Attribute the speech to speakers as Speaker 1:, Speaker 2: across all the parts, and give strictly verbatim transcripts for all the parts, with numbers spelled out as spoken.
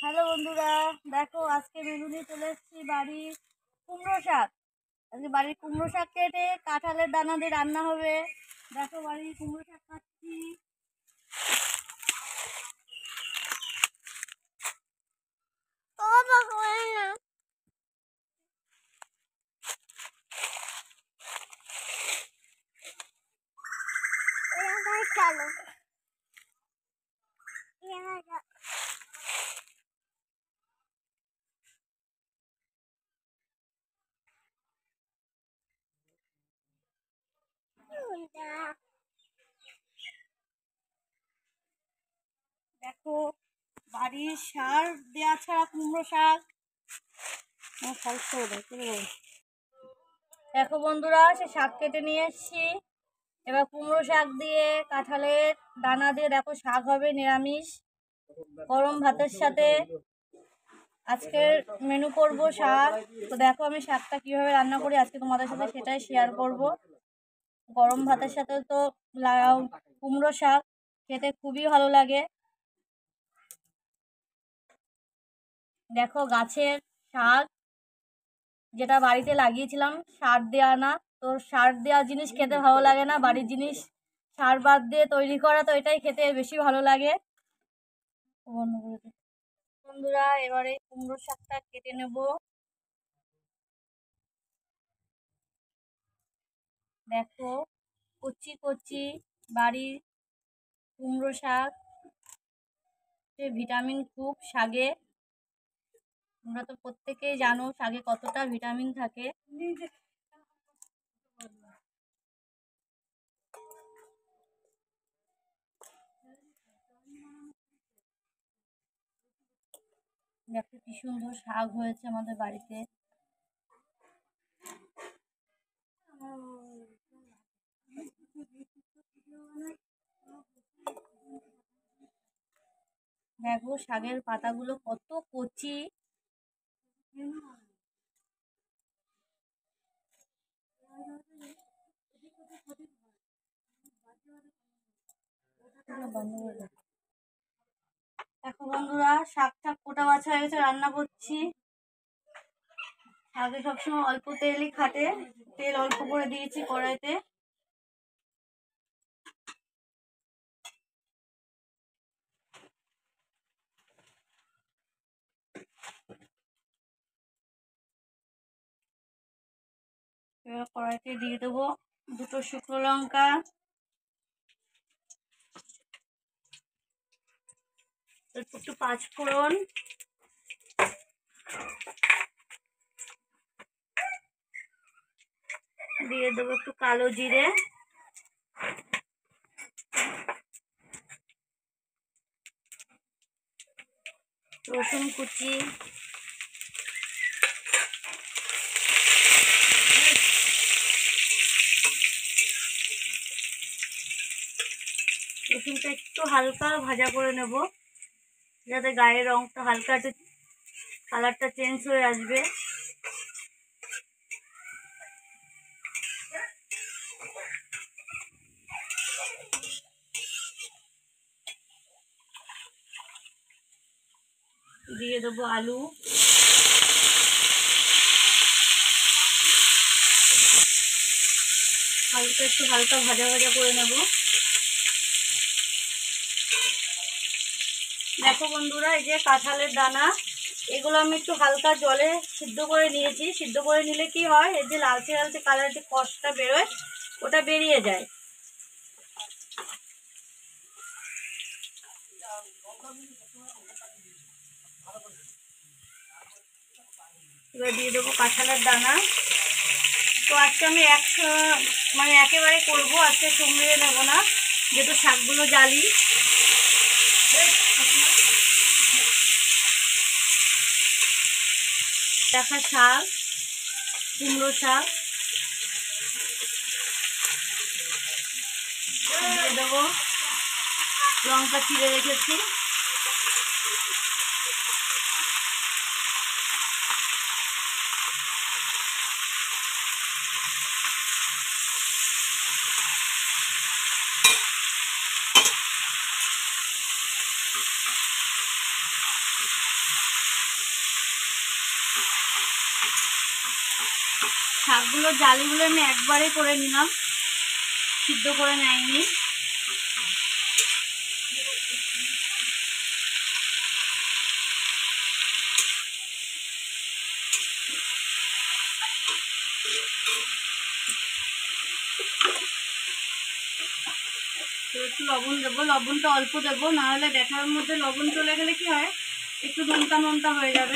Speaker 1: Hello বন্ধুরা, দেখো আজকে মেনু নিয়ে চলে এসেছি বাড়ির কুমড়ো শাক। আজকে বাড়ির কুমড়ো শাক কেটে কাঁঠালের দানা দিয়ে রান্না হবে। দেখো বাড়ির কুমড়ো শাক কাটছি। দেখো বাড়ির সার দেওয়া ছাড়া কুমড়ো শাক। দেখো বন্ধুরা, সে শাক কেটে নিয়ে এসছি। এবার কুমড়ো শাক দিয়ে কাঁঠালের দানা দিয়ে দেখো শাক হবে নিরামিষ, গরম ভাতের সাথে। আজকের মেনু করব শাক। তো দেখো আমি শাকটা কিভাবে রান্না করি আজকে তোমাদের সাথে সেটাই শেয়ার করব। গরম ভাতের সাথে তো কুমড়ো শাক খেতে খুবই ভালো লাগে। দেখো গাছের শাক, যেটা বাড়িতে লাগিয়েছিলাম, সার দেওয়া না। তো সার দেওয়া জিনিস খেতে ভালো লাগে না, বাড়ির জিনিস সার বাদ দিয়ে তৈরি করা, তো এটাই খেতে বেশি ভালো লাগে। বন্ধুরা, এবারে কুমড়ো শাকটা কেটে নেব। দেখো কচি কচি বাড়ির কুমড়ো শাক, ভিটামিন খুব শাকে। তোমরা তো প্রত্যেকেই জানো শাকে কতটা ভিটামিন থাকে। দেখো কি সুন্দর শাক হয়েছে আমাদের বাড়িতে। দেখো শাকের পাতাগুলো কত কচি। দেখো বন্ধুরা, শাক ঠাক কোটা বাছা হয়ে গেছে, রান্না করছি। শাকে সবসময় অল্প তেলই খাটে, তেল অল্প করে দিয়েছি কড়াইতে। এবার কড়াইতে দিয়ে দেবো দুটো শুকনো লঙ্কা, একটু পাঁচ ফোড়ন, দিয়ে দেবো একটু কালো জিরে, রসুন কুচি, রসুনটা একটু হালকা ভাজা করে নেব, যাতে গায়ের রংটা হালকা একটু কালারটা চেঞ্জ হয়ে আসবে। দিয়ে দেবো আলু, আলুটা একটু হালকা ভাজা ভাজা করে নেব। দেখো বন্ধুরা, এই যে কাঁঠালের দানা, এগুলো আমি একটু হালকা জলে সিদ্ধ করে নিয়েছি। সিদ্ধ করে নিলে কি হয়, এই যে লালচে লালচে কালারের যে কষটা বেরোয় ওটা বেরিয়ে যায়। এবার দিয়ে দেবো কাঁঠালের দানা। তো আজকে আমি একশো মানে একেবারে করবো, আজকে চুমড়ে নেবো না, যেহেতু শাকগুলো জালি। দেখা শাক, কুমড়ো শাক দিয়ে দেবো, লঙ্কা চিড়ে রেখেছি। শাকগুলো জালিগুলো আমি একবারে করে নিলাম, সিদ্ধ করে নেয়নি। একটু লবণ দেবো, লবণটা অল্প দেবো, না হলে দেখার মধ্যে লবণ চলে গেলে কি হয় একটু নোনতা নোনতা হয়ে যাবে।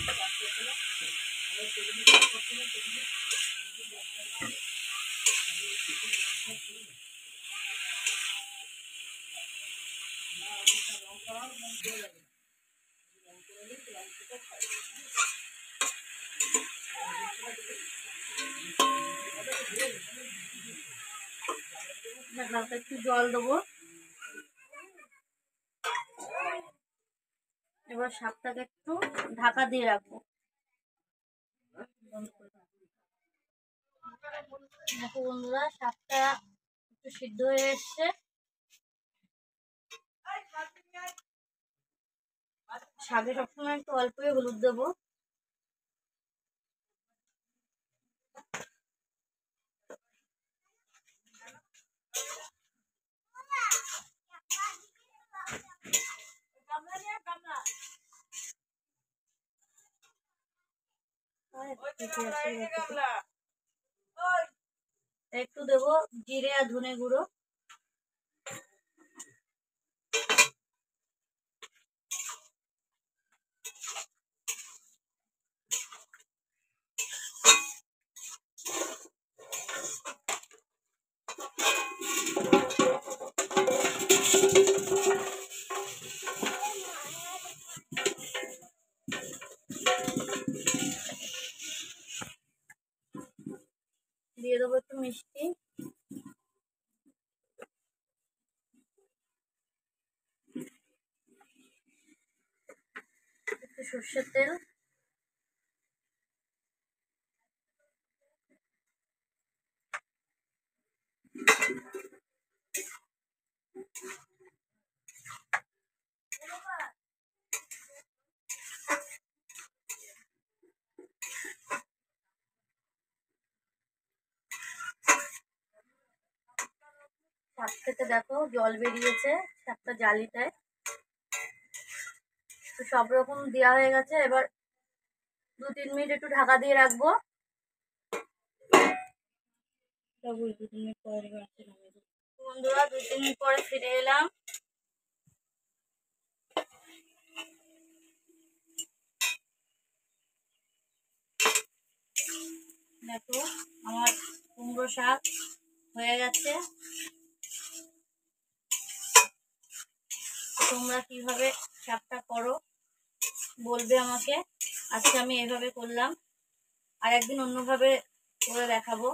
Speaker 1: হালকা একটু জল দেবো। এবার শাকটাকে একটু ঢাকা দিয়ে রাখবো। দেখো বন্ধুরা, শাকটা একটু সিদ্ধ হয়ে এসছে। শাকে সবসময় একটু অল্পই হলুদ দেবো। একটু দেবো জিরে আর ধনে গুঁড়ো। দিয়ে দেবো একটু মিষ্টি, একটু সর্ষের তেল, শাক থেকে দেখো জল বেরিয়েছে শাকটা জালিটায়। তো সব রকম দেওয়া হয়ে গেছে। এবার দু তিন মিনিট একটু ঢাকা দিয়ে রাখবো। বন্ধুরা, দু তিন মিনিট পরে ফিরে এলাম। দেখো আমার কুমড়ো শাক হয়ে গেছে। তোমরা কিভাবে শাকটা করো বলবে আমাকে। আজকে আমি এভাবে করলাম, আর একদিন অন্যভাবে করে দেখাবো।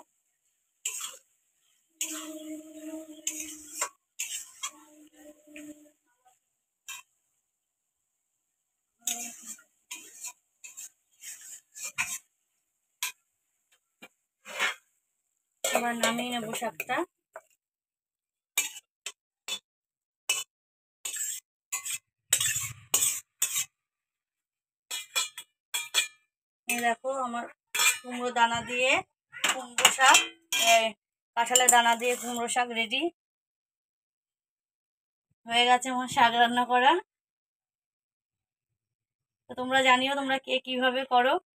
Speaker 1: এবার নামিয়ে নেবো শাকটা। দেখো আমার কুমড়ো দানা দিয়ে কুমড়ো শাক, কাঁঠালের দানা দিয়ে কুমড়ো শাক রেডি হয়ে গেছে আমার শাক রান্না করা। তো তোমরা জানিও তোমরা কে কিভাবে করো।